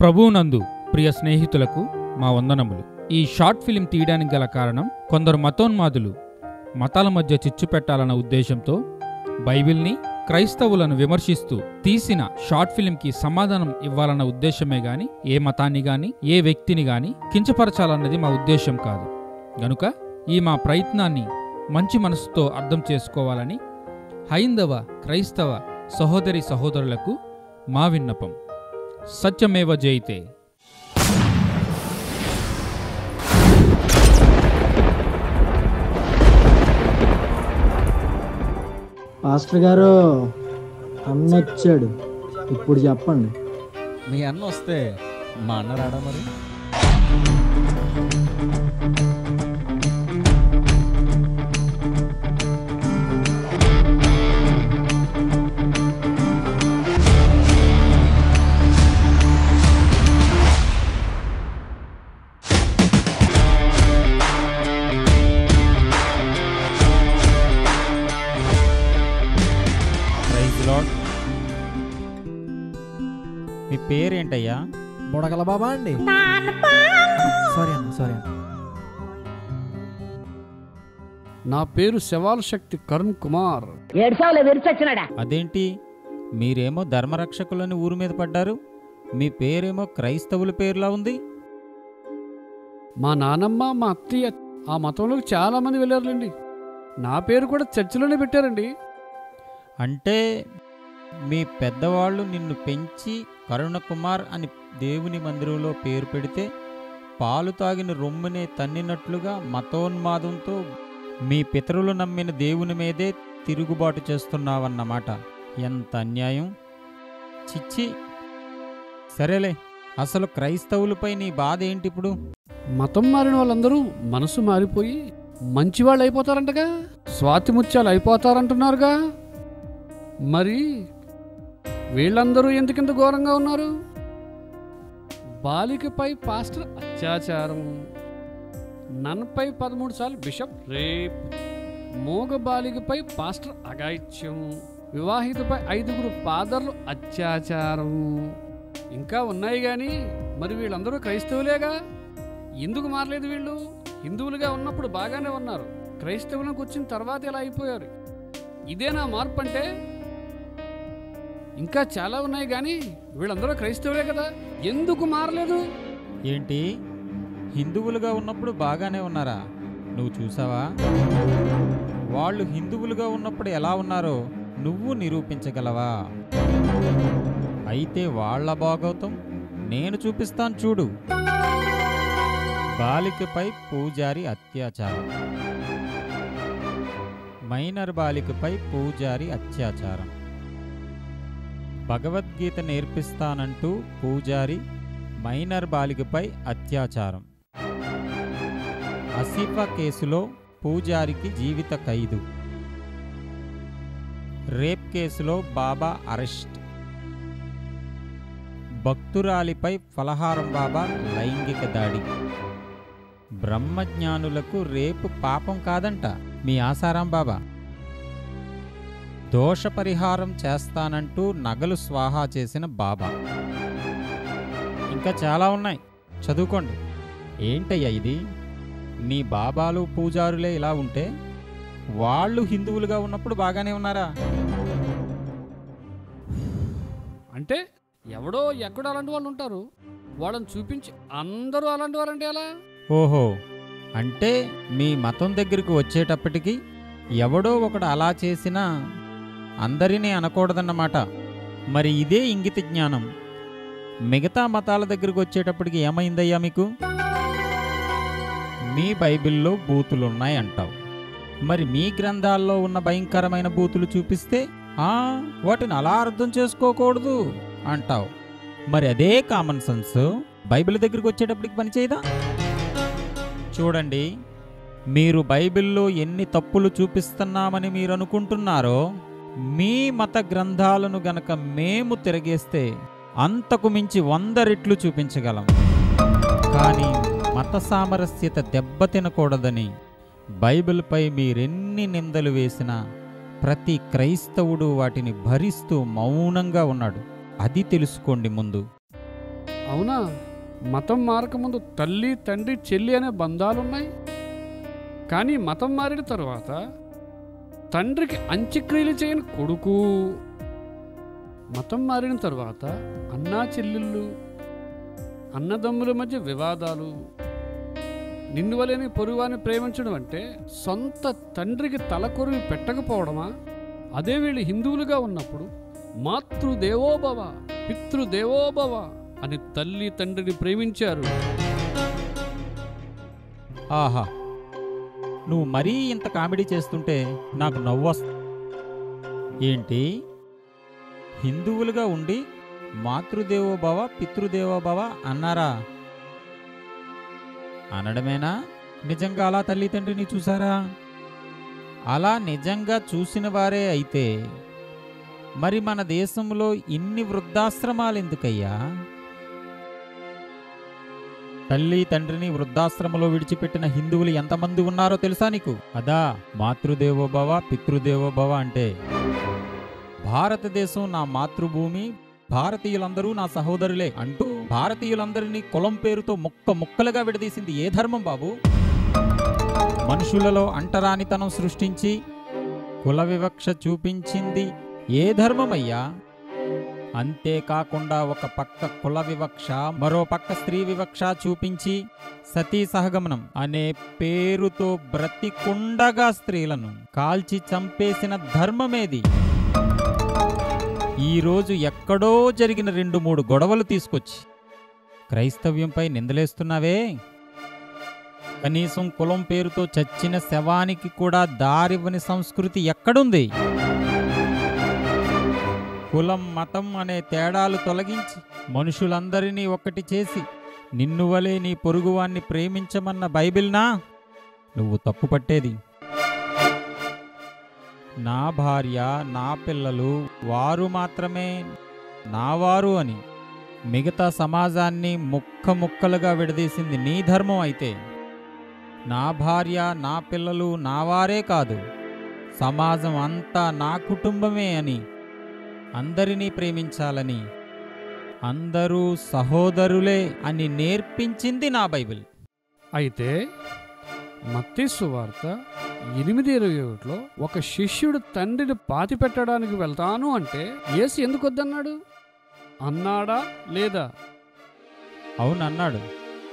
ప్రభువునందు ప్రియ స్నేహితులకు మా వందనములు. ఈ షార్ట్ ఫిలిం తీయడానికి గల కారణం, కొందరు మతోన్మాదులు మతాల మధ్య చిచ్చు పెట్టాలన్న ఉద్దేశంతో బైబిల్ని, క్రైస్తవులను విమర్శిస్తూ తీసిన షార్ట్ ఫిలింకి సమాధానం ఇవ్వాలన్న ఉద్దేశమే గాని ఏ మతాన్ని గాని ఏ వ్యక్తిని గాని కించపరచాలన్నది మా ఉద్దేశం కాదు. గనుక ఈ మా ప్రయత్నాన్ని మంచి మనసుతో అర్థం చేసుకోవాలని హైందవ క్రైస్తవ సహోదరి సహోదరులకు మా విన్నపం. సత్యమేవ జయతే. పాస్టర్ గారు, అన్న వచ్చాడు, ఇప్పుడు చెప్పండి. మీ అన్న వస్తే మా అన్న రాడా మరి? మీ పేరేంటయ్యా? బుడగల బాబా అండి. సారీ అన్న. నా పేరు శవాల్ శక్తి కరుణ్ కుమార్. అదేంటి, మీరేమో ధర్మరక్షకులని ఊరు మీద పడ్డారు, మీ పేరేమో క్రైస్తవుల పేరులా ఉంది. మా నానమ్మ, మా అత్తయ్య ఆ మతంలోకి చాలా మంది వెళ్ళారులేండి. నా పేరు కూడా చర్చిలోనే పెట్టారండి. అంటే మీ పెద్దవాళ్ళు నిన్ను పెంచి కరుణకుమార్ అని దేవుని మందిరంలో పేరు పెడితే పాలు తాగిన రొమ్మునే తన్నినట్లుగా మతోన్మాదంతో మీ పితరులు నమ్మిన దేవుని మీదే తిరుగుబాటు చేస్తున్నావన్నమాట. ఎంత అన్యాయం! చిచ్చి. సరేలే, అసలు క్రైస్తవులపై నీ బాధ ఏంటి ఇప్పుడు? మతం మారిన వాళ్ళందరూ మనసు మారిపోయి మంచివాళ్ళు అయిపోతారంటగా, స్వాతిముత్యాలు అయిపోతారంటున్నారుగా. మరి వీళ్ళందరూ ఎందుకింత ఘోరంగా ఉన్నారు? బాలికపై పాస్టర్ అత్యాచారం, నన్పై 13 సార్లు బిషప్ రేప్, మోగ బాలికపై పాస్టర్ అఘాయిత్యం, వివాహితపై 5 ఫాదర్లు అత్యాచారం, ఇంకా ఉన్నాయి. గాని మరి వీళ్ళందరూ క్రైస్తవులేగా. ఎందుకు మారలేదు వీళ్ళు? హిందువులుగా ఉన్నప్పుడు బాగానే ఉన్నారు, క్రైస్తవులకు వచ్చిన తర్వాత ఇలా అయిపోయారు. ఇదేనా మార్పు అంటే? ఇంకా చాలా ఉన్నాయి గాని వీళ్ళందరూ క్రైస్తవులే కదా, ఎందుకు మారలేదు? ఏంటి, హిందువులుగా ఉన్నప్పుడు బాగానే ఉన్నారా? నువ్వు చూసావా? వాళ్ళు హిందువులుగా ఉన్నప్పుడు ఎలా ఉన్నారో నువ్వు నిరూపించగలవా? అయితే వాళ్ళ భాగవతం నేను చూపిస్తాను చూడు. బాలికపై పూజారి అత్యాచారం. మైనర్ బాలికపై పూజారి అత్యాచారం. భగవద్గీత నేర్పిస్తానంటూ పూజారి మైనర్ బాలికపై అత్యాచారం. అసీఫా కేసులో పూజారికి జీవిత ఖైదు. రేప్ కేసులో బాబా అరెస్ట్. భక్తురాలిపై ఫలహారం బాబా లైంగిక దాడి. బ్రహ్మజ్ఞానులకు రేపు పాపం కాదంట మీ ఆసారాం బాబా. దోష పరిహారం చేస్తానంటూ నగలు స్వాహా చేసిన బాబా. ఇంకా చాలా ఉన్నాయి, చదువుకోండి. ఏంటయ్యా ఇది? నీ బాబాలు పూజారులే ఇలా ఉంటే వాళ్ళు హిందువులుగా ఉన్నప్పుడు బాగానే ఉన్నారా? అంటే ఎవడో ఎక్కడో అలాంటి వాళ్ళు ఉంటారు, వాళ్ళని చూపించి అందరూ అలాంటి వాళ్ళంటే ఎలా? ఓహో, అంటే మీ మతం దగ్గరికి వచ్చేటప్పటికి ఎవడో ఒకడు అలా చేసినా అందరినీ అనకూడదన్నమాట. మరి ఇదే ఇంగిత జ్ఞానం మిగతా మతాల దగ్గరికి వచ్చేటప్పటికి ఏమైందయ్యా మీకు? మీ బైబిల్లో బూతులున్నాయి అంటావు, మరి మీ గ్రంథాల్లో ఉన్న భయంకరమైన బూతులు చూపిస్తే వాటిని అలా అర్థం చేసుకోకూడదు అంటావు. మరి అదే కామన్ సెన్స్ బైబిల్ దగ్గరికి వచ్చేటప్పటికి పనిచేయదా? చూడండి, మీరు బైబిల్లో ఎన్ని తప్పులు చూపిస్తున్నామని మీరు అనుకుంటున్నారో, మీ మత గ్రంథాలను గనక మేము తిరగేస్తే అంతకు మించి 100 రెట్లు చూపించగలం. కానీ మత సామరస్యత దెబ్బతినకూడదని బైబిల్పై మీరెన్ని నిందలు వేసినా ప్రతి క్రైస్తవుడు వాటిని భరిస్తూ మౌనంగా ఉన్నాడు. అది తెలుసుకోండి ముందు. అవునా? మతం మారకముందు తల్లి, తండ్రి, చెల్లి అనే బంధాలున్నాయి. కానీ మతం మారిన తర్వాత తండ్రికి అంత్యక్రియలు చేయని కొడుకు, మతం మారిన తర్వాత అన్నా చెల్లెళ్ళు, అన్నదమ్ముల మధ్య వివాదాలు. నిన్ను వలేని పొరుగువాన్ని ప్రేమించడం అంటే సొంత తండ్రికి తలకొరివి పెట్టకపోవడమా? అదే వీళ్ళు హిందువులుగా ఉన్నప్పుడు మాతృదేవోభవ, పితృదేవోభవ అని తల్లి తండ్రిని ప్రేమించారు. ఆహా, నువ్వు మరీ ఇంత కామెడీ చేస్తుంటే నాకు నవ్వొస్తుంది. ఏంటి, హిందువులుగా ఉండి మాతృదేవోభవ పితృదేవోభవ అన్నారా? అనడమేనా? నిజంగా అలా తల్లి తండ్రిని చూసారా? అలా నిజంగా చూసిన వారే అయితే మరి మన దేశంలో ఇన్ని వృద్ధాశ్రమాలు ఎందుకయ్యా? తల్లి తండ్రిని వృద్ధాశ్రమంలో విడిచిపెట్టిన హిందువులు ఎంతమంది ఉన్నారో తెలుసా నీకు? అదా మాతృదేవోభవ పితృదేవోభవ అంటే. భారతదేశం నా మాతృభూమి, భారతీయులందరూ నా సహోదరులే అంటూ భారతీయులందరినీ కులం పేరుతో ముక్కలుగా విడదీసింది ఏ ధర్మం బాబు? మనుషులలో అంటరానితనం సృష్టించి కుల వివక్ష చూపించింది ఏ ధర్మమయ్యా? అంతేకాకుండా ఒక పక్క కుల వివక్ష, మరో పక్క స్త్రీ వివక్ష చూపించి సతీ సహగమనం అనే పేరుతో బ్రతికుండగా స్త్రీలను కాల్చి చంపేసిన ధర్మమేది? ఈరోజు ఎక్కడో జరిగిన 2-3 గొడవలు తీసుకొచ్చి క్రైస్తవ్యంపై నిందలేస్తున్నావే. కనీసం కులం పేరుతో చచ్చిన శవానికి కూడా దారివ్వని సంస్కృతి ఎక్కడుంది? కులం మతం అనే తేడాలు తొలగించి మనుషులందరినీ ఒక్కటి చేసి నిన్ను వలే నీ పొరుగువాన్ని ప్రేమించమన్న బైబిల్నా నువ్వు తప్పుపట్టేది? నా భార్య, నా పిల్లలు వారు మాత్రమే నావారు అని మిగతా సమాజాన్ని ముక్కలుగా విడదీసింది నీ ధర్మం అయితే, నా భార్య నా పిల్లలు నావారే కాదు, సమాజం అంతా నా కుటుంబమే అని, అందరినీ ప్రేమించాలని, అందరూ సహోదరులే అని నేర్పించింది నా బైబిల్. అయితే మత్తయి సువార్త 8:21లో ఒక శిష్యుడు తండ్రిని పాతిపెట్టడానికి వెళ్తాను అంటే యేసు ఎందుకు వద్దన్నాడు? అన్నాడా లేదా? అవునన్నాడు.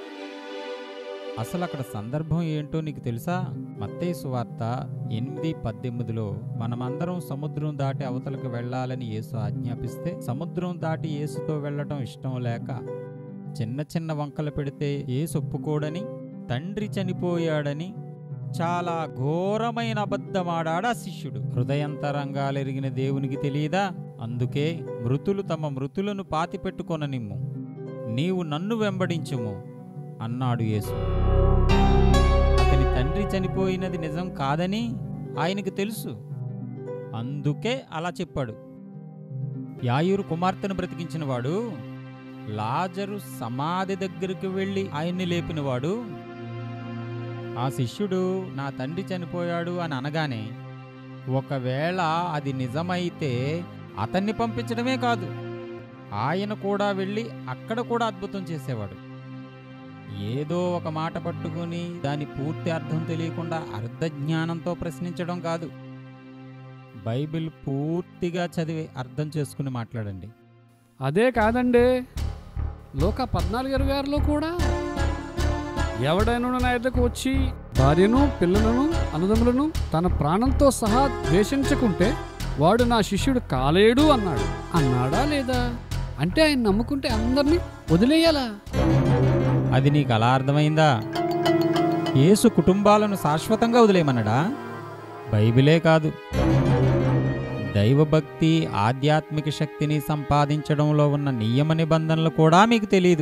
అసలు అక్కడ సందర్భం ఏంటో నీకు తెలుసా? మత్తయి సువార్త 8:18లో మనమందరం సముద్రం దాటి అవతలకు వెళ్లాలని యేసు ఆజ్ఞాపిస్తే, సముద్రం దాటి యేసుతో వెళ్లటం ఇష్టం లేక చిన్న చిన్న వంకలు పెడితే యేసు ఒప్పుకోడని, తండ్రి చనిపోయాడని చాలా ఘోరమైన అబద్ధమాడా శిష్యుడు. హృదయంతరంగాలెరిగిన దేవునికి తెలియదా? అందుకే మృతులు తమ మృతులను పాతిపెట్టుకొననిమ్ము, నీవు నన్ను వెంబడించుము అన్నాడు యేసు. అతని తండ్రి చనిపోయినది నిజం కాదని ఆయనకు తెలుసు, అందుకే అలా చెప్పాడు. యాయూరు కుమార్తెను బ్రతికించినవాడు, లాజరు సమాధి దగ్గరికి వెళ్ళి ఆయన్ని లేపినవాడు, ఆ శిష్యుడు నా తండ్రి చనిపోయాడు అని అనగానే ఒకవేళ అది నిజమైతే అతన్ని పంపించడమే కాదు, ఆయన కూడా వెళ్ళి అక్కడ కూడా అద్భుతం చేసేవాడు. ఏదో ఒక మాట పట్టుకుని దాని పూర్తి అర్థం తెలియకుండా అర్ధజ్ఞానంతో ప్రశ్నించడం కాదు. బైబిల్ పూర్తిగా చదివి అర్థం చేసుకుని మాట్లాడండి. అదే కాదండి, లోక 14:26లో కూడా ఎవడైనా నా ఎద్దకు వచ్చి భార్యను, పిల్లలను, అన్నదమ్ములను తన ప్రాణంతో సహా ద్వేషించకుంటే వాడు నా శిష్యుడు కాలేడు అన్నాడు. అన్నాడా లేదా? అంటే ఆయన నమ్ముకుంటే అందరినీ వదిలేయాలా? అది నీకు అలా అర్థమైందా? యేసు కుటుంబాలను శాశ్వతంగా వదిలేయమన్నాడా? బైబిలే కాదు, దైవభక్తి, ఆధ్యాత్మిక శక్తిని సంపాదించడంలో ఉన్న నియమ నిబంధనలు కూడా మీకు తెలియదు.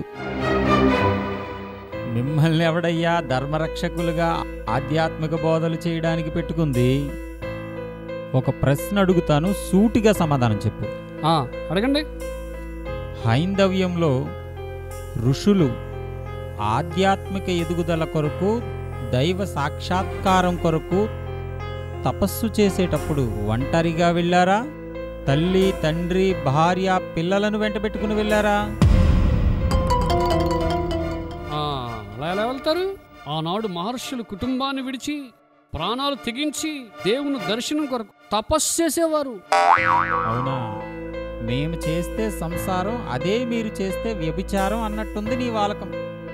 మిమ్మల్ని ఎవడయ్యా ధర్మరక్షకులుగా ఆధ్యాత్మిక బోధలు చేయడానికి పెట్టుకుంది? ఒక ప్రశ్న అడుగుతాను, సూటిగా సమాధానం చెప్పు. అడగండి. హైందవ్యంలో ఋషులు ఆధ్యాత్మిక ఎదుగుదల కొరకు, దైవ సాక్షాత్కారం కొరకు తపస్సు చేసేటప్పుడు ఒంటరిగా వెళ్ళారా? తల్లి, తండ్రి, భార్య, పిల్లలను వెంట పెట్టుకుని వెళ్ళారా? అలా ఎలా వెళ్తారు? ఆనాడు మహర్షులు కుటుంబాన్ని విడిచి ప్రాణాలు తెగించి దేవుని దర్శనం కొరకు తపస్సు చేసేవారు. అవునా? మేము చేస్తే సంసారం, అదే మీరు చేస్తే వ్యభిచారం అన్నట్టుంది నీ వాలకం.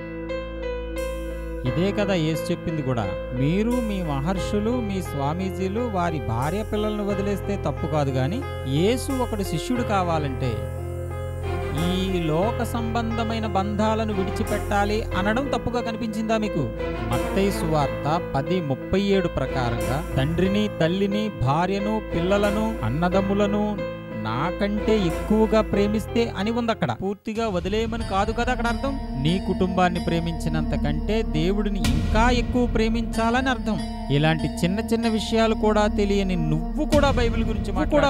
ఇదే కదా యేసు చెప్పింది కూడా. మీరు మీ మహర్షులు, మీ స్వామీజీలు వారి భార్య పిల్లలను వదిలేస్తే తప్పు కాదు, కానీ యేసు ఒకడు శిష్యుడు కావాలంటే ఈ లోక సంబంధమైన బంధాలను విడిచిపెట్టాలి అనడం తప్పుగా కనిపించిందా మీకు? మత్తయి సువార్త 10:37 ప్రకారంగా తండ్రిని, తల్లిని, భార్యను, పిల్లలను, అన్నదమ్ములను నాకంటే ఎక్కువగా ప్రేమిస్తే అని ఉంది అక్కడ. పూర్తిగా వదిలేయమని కాదు కదా అక్కడ అర్థం. నీ కుటుంబాన్ని ప్రేమించినంత కంటే దేవుడిని ఇంకా ఎక్కువ ప్రేమించాలని అర్థం. ఇలాంటి చిన్న చిన్న విషయాలు కూడా తెలియని నువ్వు కూడా బైబిల్ గురించి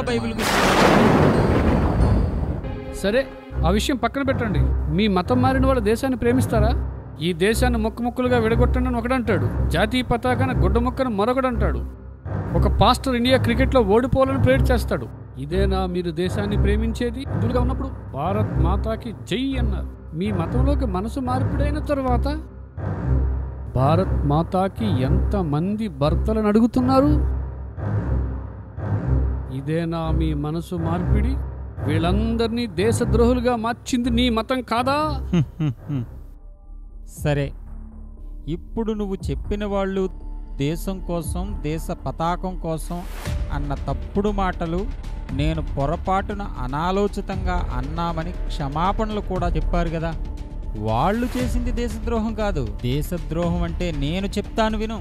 సరే, ఆ విషయం పక్కన పెట్టండి. మీ మతం మారిన వాళ్ళ దేశాన్ని ప్రేమిస్తారా? ఈ దేశాన్ని ముక్కలుగా విడగొట్టండి అని ఒకడంటాడు, జాతీయ పతాకాన్ని గుడ్డ ముక్కను మరొకడంటాడు. ఒక పాస్టర్ ఇండియా క్రికెట్లో ఓడిపోవాలని ప్రేర్ చేస్తాడు. ఇదేనా మీరు దేశాన్ని ప్రేమించేది? ఇందులుగా ఉన్నప్పుడు భారత్ మాతాకి జై అన్నారు. మీ మతంలోకి మనసు మార్పిడైన తరువాత భారత్ మాతాకి ఎంతమంది భర్తలను అడుగుతున్నారు? ఇదేనా మీ మనసు మార్పిడి? వీళ్ళందరినీ దేశద్రోహులుగా మార్చింది నీ మతం కాదా? సరే, ఇప్పుడు నువ్వు చెప్పిన వాళ్ళు దేశం కోసం, దేశ పతాకం కోసం అన్న తప్పుడు మాటలు నేను పొరపాటున అనాలోచితంగా అన్నామని క్షమాపణలు కూడా చెప్పారు కదా. వాళ్ళు చేసింది దేశద్రోహం కాదు. దేశద్రోహం అంటే నేను చెప్తాను విను.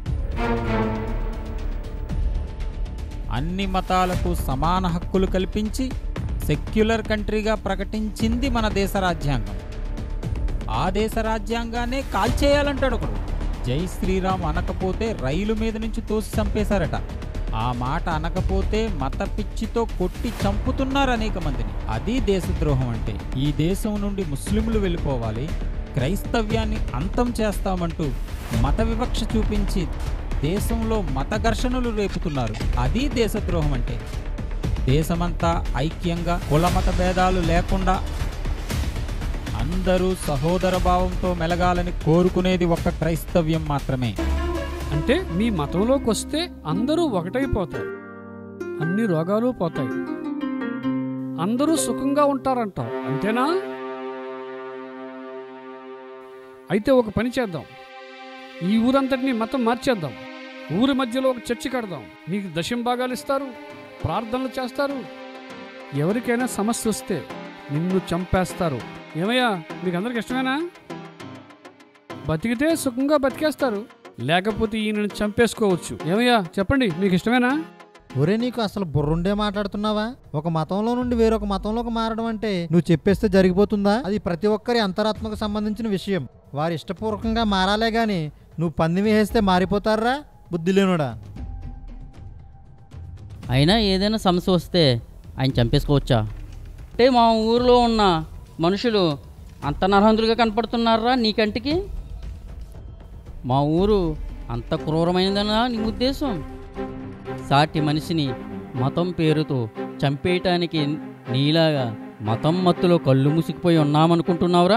అన్ని మతాలకు సమాన హక్కులు కల్పించి సెక్యులర్ కంట్రీగా ప్రకటించింది మన దేశ రాజ్యాంగం. ఆ దేశ రాజ్యాంగాన్నే కాల్చేయాలంటాడు ఒకడు. జై శ్రీరామ్ అనకపోతే రైలు మీద నుంచి తోసి చంపేశారట. ఆ మాట అనకపోతే మత పిచ్చితో కొట్టి చంపుతున్నారు అనేక మందిని. అది దేశద్రోహం అంటే. ఈ దేశం నుండి ముస్లింలు వెళ్ళిపోవాలి, క్రైస్తవ్యాన్ని అంతం చేస్తామంటూ మత వివక్ష చూపించి దేశంలో మత ఘర్షణలు రేపుతున్నారు. అది దేశద్రోహం అంటే. దేశమంతా ఐక్యంగా కులమత భేదాలు లేకుండా అందరూ సహోదర భావంతో మెలగాలని కోరుకునేది ఒక్క క్రైస్తవ్యం మాత్రమే. అంటే మీ మతంలోకి వస్తే అందరూ ఒకటైపోతారు, అన్ని రోగాలు పోతాయి, అందరూ సుఖంగా ఉంటారంటావు, అంతేనా? అయితే ఒక పని చేద్దాం, ఈ ఊరంతటినీ మతం మార్చేద్దాం. ఊరి మధ్యలో ఒక చర్చి కడదాం. నీకు దశంభాగాలు ఇస్తారు, ప్రార్థనలు చేస్తారు. ఎవరికైనా సమస్య వస్తే నిన్ను చంపేస్తారు. ఏమయ్యా, మీకు అందరికి ఇష్టమేనా? బతికితే సుఖంగా బతికేస్తారు, లేకపోతే ఈయనను చంపేసుకోవచ్చు. ఏమయ్యా చెప్పండి, మీకు ఇష్టమేనా? ఒరే, నీకు అసలు బుర్రుండే మాట్లాడుతున్నావా? ఒక మతంలో నుండి వేరొక మతంలోకి మారడం అంటే నువ్వు చెప్పేస్తే జరిగిపోతుందా? అది ప్రతి ఒక్కరి అంతరాత్మకు సంబంధించిన విషయం. వారి ఇష్టపూర్వకంగా మారాలే గాని నువ్వు పందిమి వేస్తే మారిపోతారా బుద్ధిలేనుడా? అయినా ఏదైనా సమస్య వస్తే ఆయన చంపేసుకోవచ్చా? అంటే మా ఊరిలో ఉన్న మనుషులు అంత నరహంతులుగా కనపడుతున్నారా నీ కంటికి? మా ఊరు అంత క్రూరమైనదనా నీ ఉద్దేశం? సాటి మనిషిని మతం పేరుతో చంపేయటానికి నీలాగా మతం మత్తులో కళ్ళు మూసుకుపోయి ఉన్నామనుకుంటున్నావురా?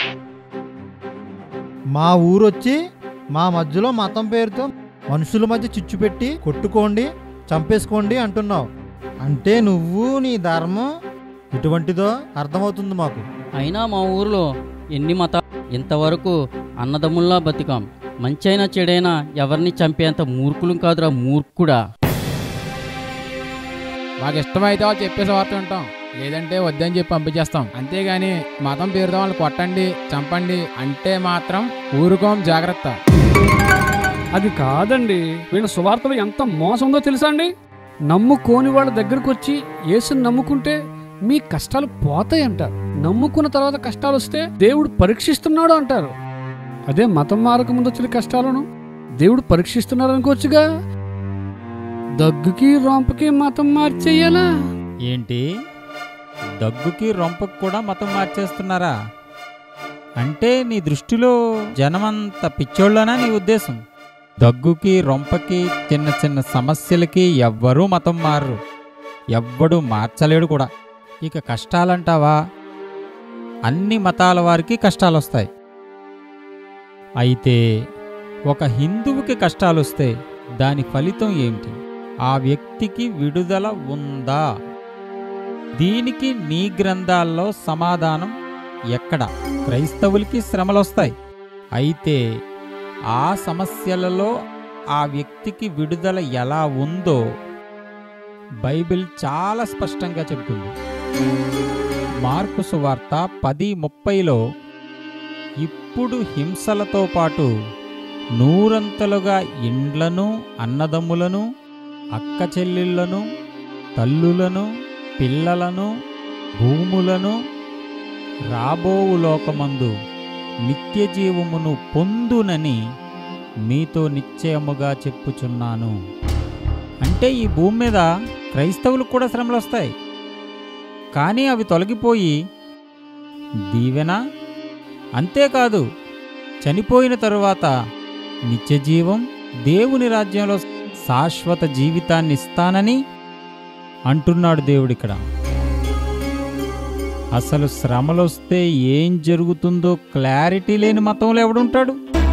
మా ఊరొచ్చి మా మధ్యలో మతం పేరుతో మనుషుల మధ్య చిచ్చు పెట్టి కొట్టుకోండి, చంపేసుకోండి అంటున్నావు. అంటే నువ్వు నీ ధర్మం ఎటువంటిదో అర్థమవుతుంది మాకు. అయినా మా ఊరిలో ఎన్ని మతాలు, ఇంతవరకు అన్నదమ్ముల్లా బతికాం. మంచైనా చెడైనా ఎవరిని చంపేంత మూర్ఖులం కాదురా మూర్ఖుడా. మాకు ఇష్టమైతే వాళ్ళు చెప్పేసి వార్త ఉంటాం, లేదంటే వద్దని చెప్పి పంపించేస్తాం. అంతేగాని మతం పేరుతో వాళ్ళు కొట్టండి, చంపండి అంటే మాత్రం ఊరుకోం, జాగ్రత్త. అది కాదండి, వీళ్ళ సువార్తలో ఎంత మోసం ఉందో తెలుసా అండి? నమ్ముకోని వాళ్ళ దగ్గరకు వచ్చి యేసుని నమ్ముకుంటే మీ కష్టాలు పోతాయి అంటారు. నమ్ముకున్న తర్వాత కష్టాలు వస్తే దేవుడు పరీక్షిస్తున్నాడు అంటారు. అదే మతం మారక ముందు వచ్చిన కష్టాలను దేవుడు పరీక్షిస్తున్నాడు అనుకోవచ్చుగా. దగ్గుకి రొంపకి మతం మార్చేయాలా ఏంటి? దగ్గుకి రొంపకు కూడా మతం మార్చేస్తున్నారా? అంటే నీ దృష్టిలో జనమంత పిచ్చోళ్ళనా నీ ఉద్దేశం? దగ్గుకి రొంపకి చిన్న చిన్న సమస్యలకి ఎవ్వరూ మతం మారరు, ఎవ్వడూ మార్చలేడు కూడా. ఇక కష్టాలంటావా? అన్ని మతాల వారికి కష్టాలు వస్తాయి. అయితే ఒక హిందువుకి కష్టాలొస్తే దాని ఫలితం ఏమిటి? ఆ వ్యక్తికి విడుదల ఉందా? దీనికి నీ గ్రంథాల్లో సమాధానం ఎక్కడ? క్రైస్తవులకి శ్రమలొస్తాయి, అయితే ఆ సమస్యలలో ఆ వ్యక్తికి విడుదల ఎలా ఉందో బైబిల్ చాలా స్పష్టంగా చెబుతుంది. మార్కు సువార్త 10:30లో ఇప్పుడు హింసలతో పాటు నూరంతలుగా ఇండ్లను, అన్నదమ్ములను, అక్క చెల్లెళ్లను, తల్లులను, పిల్లలను, భూములను రాబోవు లోకమందు నిత్యజీవమును పొందునని మీతో నిశ్చయముగా చెప్పుచున్నాను. అంటే ఈ భూమి మీద క్రైస్తవులకు కూడా శ్రమలొస్తాయి, కానీ అవి తొలగిపోయి దీవెన, అంతేకాదు చనిపోయిన తరువాత నిత్యజీవం, దేవుని రాజ్యంలో శాశ్వత జీవితాన్ని ఇస్తానని అంటున్నాడు దేవుడిక్కడ. అసలు శ్రమలొస్తే ఏం జరుగుతుందో క్లారిటీ లేని మతంలో ఎవడుంటాడు?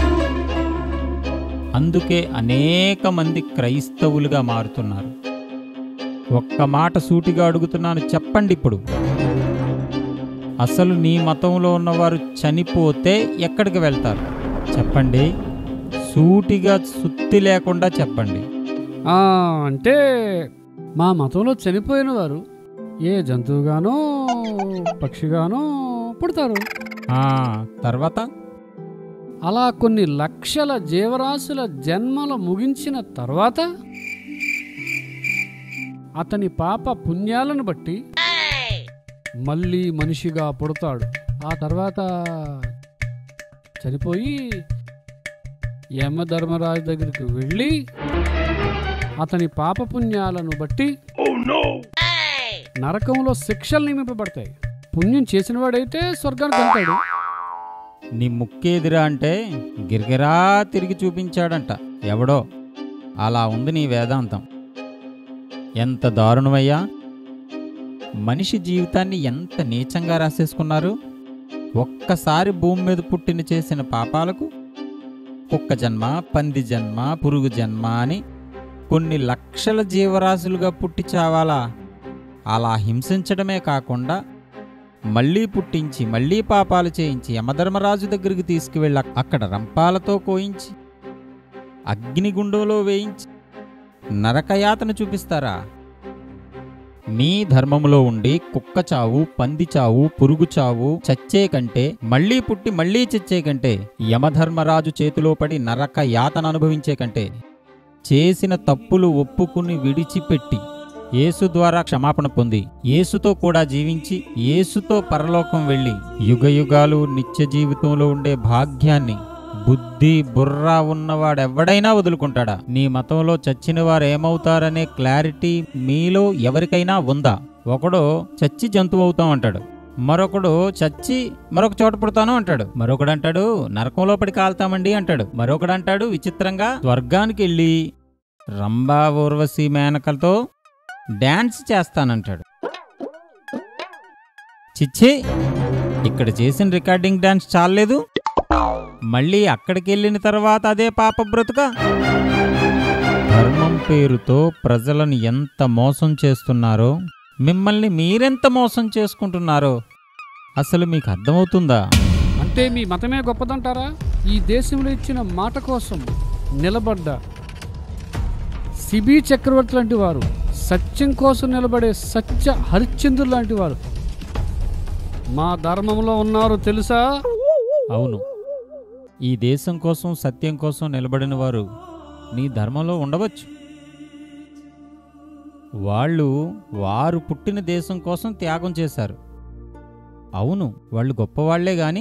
అందుకే అనేక మంది క్రైస్తవులుగా మారుతున్నారు. ఒక్క మాట సూటిగా అడుగుతున్నాను, చెప్పండి ఇప్పుడు. అసలు నీ మతంలో ఉన్నవారు చనిపోతే ఎక్కడికి వెళ్తారు? చెప్పండి, సూటిగా సుత్తి లేకుండా చెప్పండి. అంటే మా మతంలో చనిపోయిన వారు ఏ జంతువుగానో పక్షిగానో పుడతారు. తర్వాత అలా కొన్ని లక్షల జీవరాశుల జన్మలు ముగించిన తర్వాత అతని పాప పుణ్యాలను బట్టి మళ్ళీ మనిషిగా పుడతాడు. ఆ తర్వాత చనిపోయి యమధర్మరాజు దగ్గరికి వెళ్ళి అతని పాప పుణ్యాలను బట్టి నరకంలో శిక్షలు నియమింపబడతాయి. పుణ్యం చేసినవాడైతే స్వర్గానికి వెళ్తాడు. నీ ముక్కేదిరా అంటే గిరిగిరా తిరిగి చూపించాడంట ఎవడో. అలా ఉంది నీ వేదాంతం. ఎంత దారుణమయ్యా! మనిషి జీవితాన్ని ఎంత నీచంగా రాసేసుకున్నారు. ఒక్కసారి భూమి మీద పుట్టిన చేసిన పాపాలకు కుక్క జన్మ, పంది జన్మ, పురుగు జన్మ అని కొన్ని లక్షల జీవరాశులుగా పుట్టి చావాలా? అలా హింసించడమే కాకుండా మళ్ళీ పుట్టించి, మళ్ళీ పాపాలు చేయించి యమధర్మరాజు దగ్గరికి తీసుకువెళ్ళి అక్కడ రంపాలతో కోయించి, అగ్నిగుండంలో వేయించి నరకయాతన చూపిస్తారా? మీ ధర్మంలో ఉండి కుక్క చావు, పంది చావు, పురుగు చావు చచ్చే కంటే, మళ్లీ పుట్టి మళ్లీ చచ్చే కంటే, యమధర్మరాజు చేతిలో పడి నరక యాతన అనుభవించే కంటే, చేసిన తప్పులు ఒప్పుకుని విడిచిపెట్టి యేసు ద్వారా క్షమాపణ పొంది యేసుతో కూడా జీవించి యేసుతో పరలోకం వెళ్ళి యుగయుగాలు నిత్య జీవితంలో ఉండే భాగ్యాన్ని బుద్ధి బుర్ర ఉన్నవాడెవ్వడైనా వదులుకుంటాడా? నీ మతంలో చచ్చిన వారు ఏమవుతారనే క్లారిటీ మీలో ఎవరికైనా ఉందా? ఒకడు చచ్చి జంతువు అవుతాం అంటాడు, మరొకడు చచ్చి మరొక చోట పుడతాను అంటాడు, మరొకడంటాడు నరకంలో పడి కాల్తామండి అంటాడు, మరొకడంటాడు విచిత్రంగా స్వర్గానికి వెళ్ళి రంభా ఊర్వశి మేనకలతో డాన్స్ చేస్తానంటాడు. చిచ్చి, ఇక్కడ చేసిన రికార్డింగ్ డాన్స్ చాలలేదు, మళ్ళీ అక్కడికి వెళ్ళిన తర్వాత అదే పాప బ్రతుక. ధర్మం పేరుతో ప్రజలను ఎంత మోసం చేస్తున్నారో, మిమ్మల్ని మీరెంత మోసం చేసుకుంటున్నారో అసలు మీకు అర్థమవుతుందా? అంటే మీ మతమే గొప్పదంటారా? ఈ దేశంలో ఇచ్చిన మాట కోసం నిలబడ్డ సిబి చక్రవర్తి లాంటి వారు, సత్యం కోసం నిలబడే సత్య హరిశ్చంద్రుడు లాంటి వారు మా ధర్మంలో ఉన్నారు తెలుసా? అవును, ఈ దేశం కోసం సత్యం కోసం నిలబడిన వారు నీ ధర్మంలో ఉండవచ్చు. వారు పుట్టిన దేశం కోసం త్యాగం చేశారు. అవును, వాళ్ళు గొప్పవాళ్లే గాని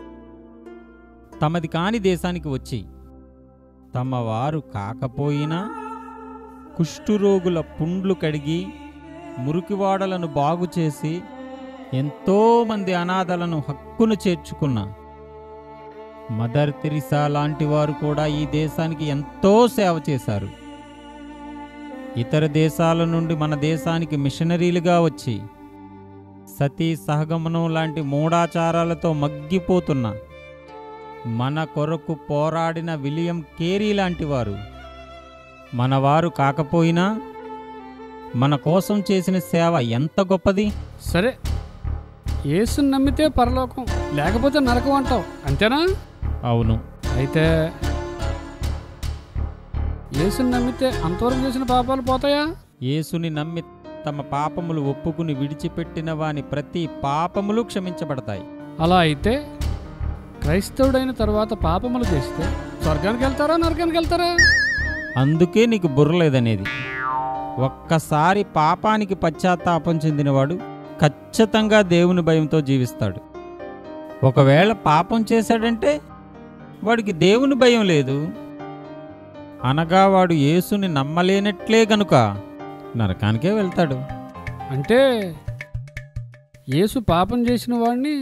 తమది కాని దేశానికి వచ్చి తమ వారు కాకపోయినా కుష్ఠురోగుల పుండ్లు కడిగి మురికివాడలను బాగుచేసి ఎంతోమంది అనాథలను హక్కును చేర్చుకున్న మదర్ తెరిసా లాంటి వారు కూడా ఈ దేశానికి ఎంతో సేవ చేశారు. ఇతర దేశాల నుండి మన దేశానికి మిషనరీలుగా వచ్చి సతీ సహగమనం లాంటి మూఢాచారాలతో మగ్గిపోతున్న మన కొరకు పోరాడిన విలియం కేరీ లాంటి వారు మనవారు కాకపోయినా మన కోసం చేసిన సేవ ఎంత గొప్పది. సరే, యేసుని నమ్మితే పరలోకం, లేకపోతే నరకం అంటావు, అంతేనా? అవును. అయితే యేసుని నమ్మితే అంతవరకు చేసిన పాపాలు పోతాయా? యేసుని నమ్మి తమ పాపములు ఒప్పుకుని విడిచిపెట్టిన వాని ప్రతి పాపములు క్షమించబడతాయి. అలా అయితే క్రైస్తవుడైన తర్వాత పాపములు చేస్తే స్వర్గానికి వెళ్తారా, నరకానికి వెళ్తారా? అందుకే నీకు బుర్రలేదనేది. ఒక్కసారి పాపానికి పశ్చాత్తాపం చెందినవాడు ఖచ్చితంగా దేవుని భయంతో జీవిస్తాడు. ఒకవేళ పాపం చేశాడంటే వాడికి దేవుని భయం లేదు, అనగా వాడు యేసుని నమ్మలేనట్లే గనుక నరకానికే వెళ్తాడు. అంటే యేసు పాపం చేసిన వాడిని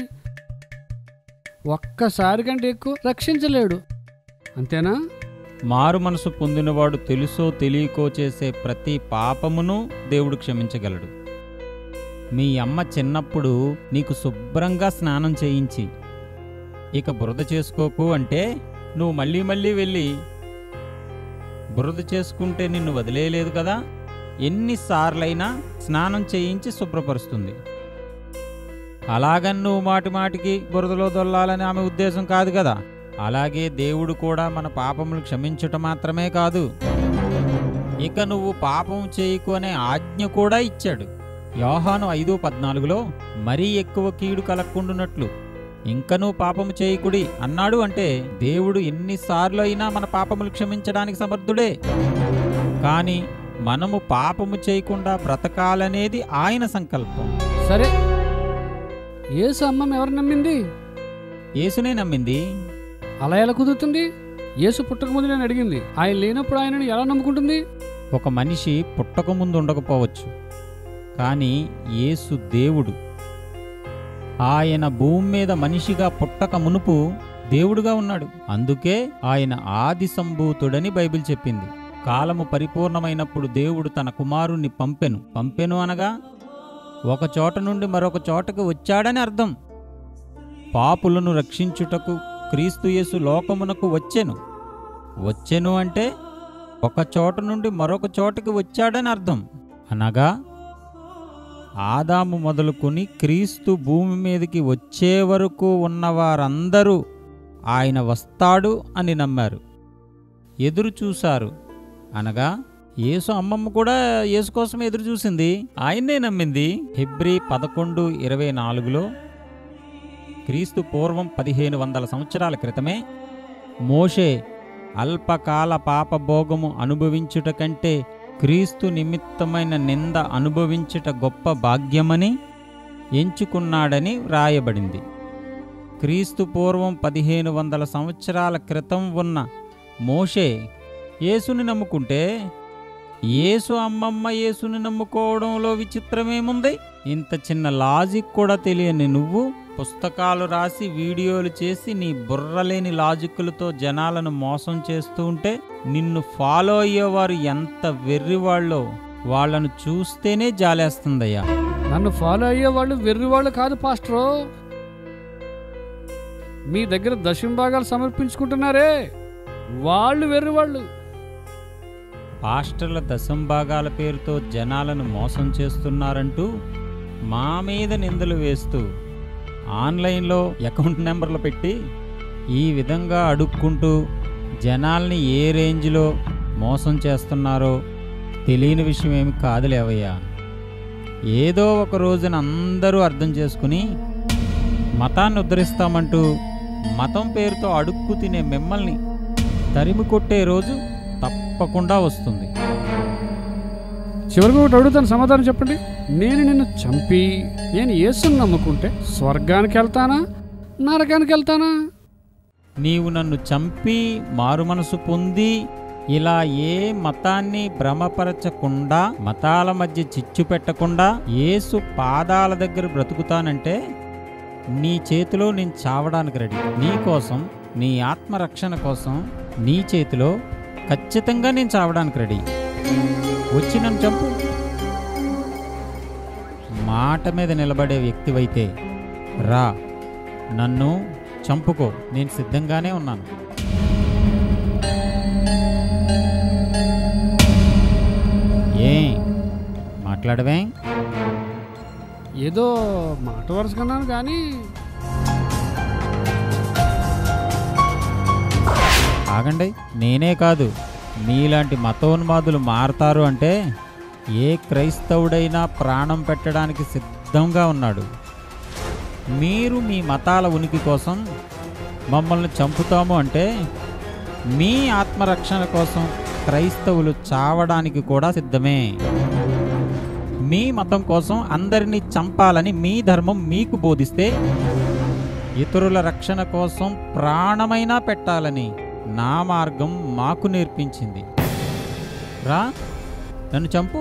ఒక్కసారి కంటే ఎక్కువ రక్షించలేడు, అంతేనా? మారు మనసు పొందినవాడు తెలుసో తెలియకో చేసే ప్రతి పాపమును దేవుడు క్షమించగలడు. మీ అమ్మ చిన్నప్పుడు నీకు శుభ్రంగా స్నానం చేయించి ఇక బురద చేసుకోకు అంటే నువ్వు మళ్ళీ మళ్ళీ వెళ్ళి బురద చేసుకుంటే నిన్ను వదిలేయలేదు కదా. ఎన్నిసార్లైనా స్నానం చేయించి శుభ్రపరుస్తుంది. అలాగని నువ్వు మాటి మాటికి బురదలో దొల్లాలని ఆమె ఉద్దేశం కాదు కదా. అలాగే దేవుడు కూడా మన పాపములు క్షమించుట మాత్రమే కాదు, ఇక నువ్వు పాపం చేయకు అనే ఆజ్ఞ కూడా ఇచ్చాడు. యోహాను 5:14లో మరీ ఎక్కువ కీడు కలక్కుండునట్లు ఇంకనూ పాపము చేయకుడి అన్నాడు. అంటే దేవుడు ఎన్నిసార్లు అయినా మన పాపములు క్షమించడానికి సమర్థుడే. కానీ మనము పాపము చేయకుండా బ్రతకాలనేది ఆయన సంకల్పం. సరే, యేసు అమ్మమ్మ ఎవరు నమ్మింది? యేసునే నమ్మింది. అలా ఎలా కుదురుతుంది? యేసు పుట్టక ముందు నేను అడిగింది, ఆయన లేనప్పుడు ఆయనను ఎలా నమ్ముకుంటుంది? ఒక మనిషి పుట్టకముందు ఉండకపోవచ్చు, కానీ యేసు దేవుడు. ఆయన భూమి మీద మనిషిగా పుట్టక మునుపు దేవుడుగా ఉన్నాడు. అందుకే ఆయన ఆది సంభూతుడని బైబిల్ చెప్పింది. కాలము పరిపూర్ణమైనప్పుడు దేవుడు తన కుమారుణ్ణి పంపెను అనగా ఒక చోట నుండి మరొక చోటకు వచ్చాడని అర్థం. పాపులను రక్షించుటకు క్రీస్తు యేసు లోకమునకు వచ్చెను అంటే ఒక చోట నుండి మరొక చోటకి వచ్చాడని అర్థం. అనగా ఆదాము మొదలుకొని క్రీస్తు భూమి మీదకి వచ్చే వరకు ఉన్నవారందరూ ఆయన వస్తాడు అని నమ్మారు, ఎదురు చూశారు. అనగా యేసు అమ్మమ్మ కూడా యేసు కోసం ఎదురు చూసింది, ఆయన్నే నమ్మింది. హెబ్రీ 11:24లో క్రీస్తు పూర్వం 1500 సంవత్సరాల క్రితమే మోషే అల్పకాల పాపభోగము అనుభవించుట కంటే క్రీస్తు నిమిత్తమైన నింద అనుభవించుట గొప్ప భాగ్యమని ఎంచుకున్నాడని వ్రాయబడింది. క్రీస్తు పూర్వం 1500 సంవత్సరాల క్రితం ఉన్న మోషే యేసుని నమ్ముకుంటే యేసు అమ్మమ్మ యేసుని నమ్ముకోవడంలో విచిత్రమేముంది? ఇంత చిన్న లాజిక్ కూడా తెలియని నువ్వు పుస్తకాలు రాసి వీడియోలు చేసి నీ బుర్రలేని లాజిక్కులతో జనాలను మోసం చేస్తూ ఉంటే నిన్ను ఫాలో అయ్యేవారు ఎంత వెర్రివాళ్ళో వాళ్ళను చూస్తేనే జాలేస్తుందయ్యా. నన్ను ఫాలో అయ్యేవాళ్ళు వెర్రివాళ్ళు కాదు పాస్టరో. మీ దగ్గర దశంభాగాలు సమర్పించుకుంటున్నారే వాళ్ళు వెర్రివాళ్ళు. పాస్టర్ల దశంభాగాల పేరుతో జనాలను మోసం చేస్తున్నారంటూ మా మీద నిందలు వేస్తూ ఆన్లైన్లో అకౌంట్ నెంబర్లు పెట్టి ఈ విధంగా అడుక్కుంటూ జనాల్ని ఏ రేంజ్లో మోసం చేస్తున్నారో తెలియని విషయం ఏమి కాదులేవయ్యా. ఏదో ఒక రోజున అందరూ అర్థం చేసుకుని మతాన్ని ఉద్ధరిస్తామంటూ మతం పేరుతో అడుక్కు తినే మిమ్మల్ని తరిమి కొట్టే రోజు తప్పకుండా వస్తుంది. చివరికి ఒకటి అడుగుతాను, సమాధానం చెప్పండి. నేను నిన్ను చంపి నేను యేసుని నమ్ముకుంటే స్వర్గానికి వెళ్తానా, నరకానికి వెళ్తానా? నీవు నన్ను చంపి మారు మనసు పొంది ఇలా ఏ మతాన్ని భ్రమపరచకుండా మతాల మధ్య చిచ్చు పెట్టకుండా యేసు పాదాల దగ్గర బ్రతుకుతానంటే నీ చేతిలో నేను చావడానికి రెడీ. నీ కోసం, నీ ఆత్మరక్షణ కోసం నీ చేతిలో ఖచ్చితంగా నేను చావడానికి రెడీ. వచ్చి నన్ను చంపు. మాట మీద నిలబడే వ్యక్తివైతే రా, నన్ను చంపుకో, నేను సిద్ధంగానే ఉన్నాను. ఏ మాట్లాడవే? ఏదో మాట వరుసకున్నాను కానీ ఆగండి, నేనే కాదు మీలాంటి మతోన్మాదులు మారతారు అంటే ఏ క్రైస్తవుడైనా ప్రాణం పెట్టడానికి సిద్ధంగా ఉన్నాడు. మీరు మీ మతాల ఉనికి కోసం మమ్మల్ని చంపుతాము అంటే మీ ఆత్మరక్షణ కోసం క్రైస్తవులు చావడానికి కూడా సిద్ధమే. మీ మతం కోసం అందరినీ చంపాలని మీ ధర్మం మీకు బోధిస్తే ఇతరుల రక్షణ కోసం ప్రాణమైనా పెట్టాలని నా మార్గం మాకు నేర్పించింది. రా, నన్ను చంపు.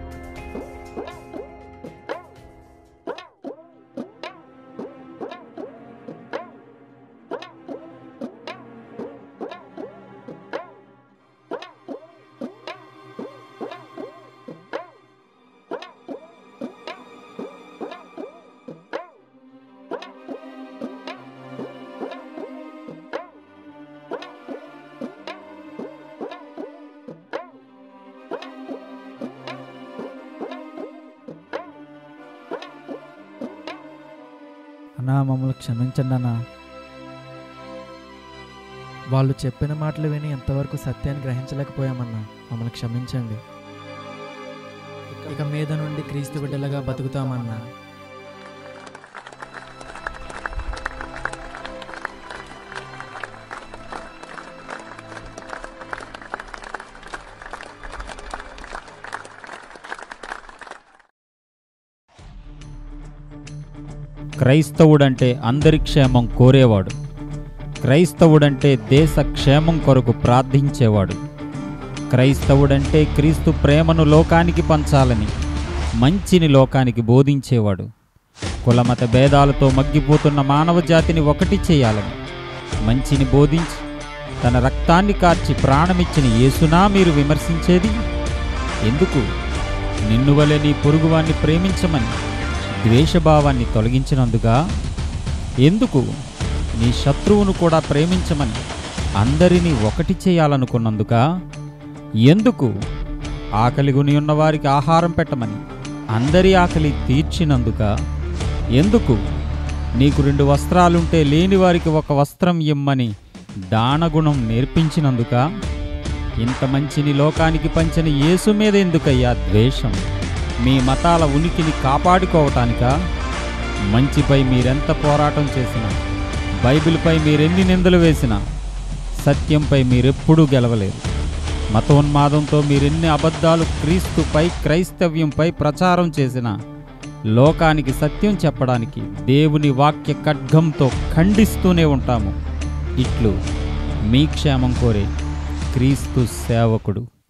అన్నా మమ్మల్ని క్షమించండి అన్నా. వాళ్ళు చెప్పిన మాటలు విని ఎంతవరకు సత్యాన్ని గ్రహించలేకపోయామన్నా. మమ్మల్ని క్షమించండి. ఇక మీద నుండి క్రీస్తు బిడ్డలుగా బతుకుతామన్నా. క్రైస్తవుడంటే అందరి క్షేమం కోరేవాడు. క్రైస్తవుడంటే దేశ క్షేమం కొరకు ప్రార్థించేవాడు. క్రైస్తవుడంటే క్రీస్తు ప్రేమను లోకానికి పంచాలని, మంచిని లోకానికి బోధించేవాడు. కులమత భేదాలతో మగ్గిపోతున్న మానవ జాతిని ఒకటి చేయాలని, మంచిని బోధించి తన రక్తాన్ని కార్చి ప్రాణమిచ్చిన యేసునా మీరు విమర్శించేది ఎందుకు? నిన్ను వలె నీ పొరుగువాన్ని ప్రేమించమని ద్వేషభావాన్ని తొలగించినందుగా? ఎందుకు నీ శత్రువును కూడా ప్రేమించమని అందరినీ ఒకటి చేయాలనుకున్నందుక? ఎందుకు ఆకలిగొని ఉన్నవారికి ఆహారం పెట్టమని అందరి ఆకలి తీర్చినందుక? ఎందుకు నీకు 2 వస్త్రాలుంటే లేని వారికి 1 వస్త్రం ఇమ్మని దానగుణం నేర్పించినందుక? ఇంత మంచిని లోకానికి పంచిన యేసు మీద ఎందుకయ్యా ద్వేషం? మీ మతాల ఉనికిని కాపాడుకోవటానికా? మంచిపై మీరెంత పోరాటం చేసినా, బైబిల్పై మీరెన్ని నిందలు వేసినా సత్యంపై మీరెప్పుడూ గెలవలేరు. మతోన్మాదంతో మీరెన్ని అబద్ధాలు క్రీస్తుపై, క్రైస్తవ్యంపై ప్రచారం చేసినా లోకానికి సత్యం చెప్పడానికి దేవుని వాక్య ఖడ్గంతో ఖండిస్తూనే ఉంటాము. ఇట్లు మీ క్షేమం కోరే క్రీస్తు సేవకుడు.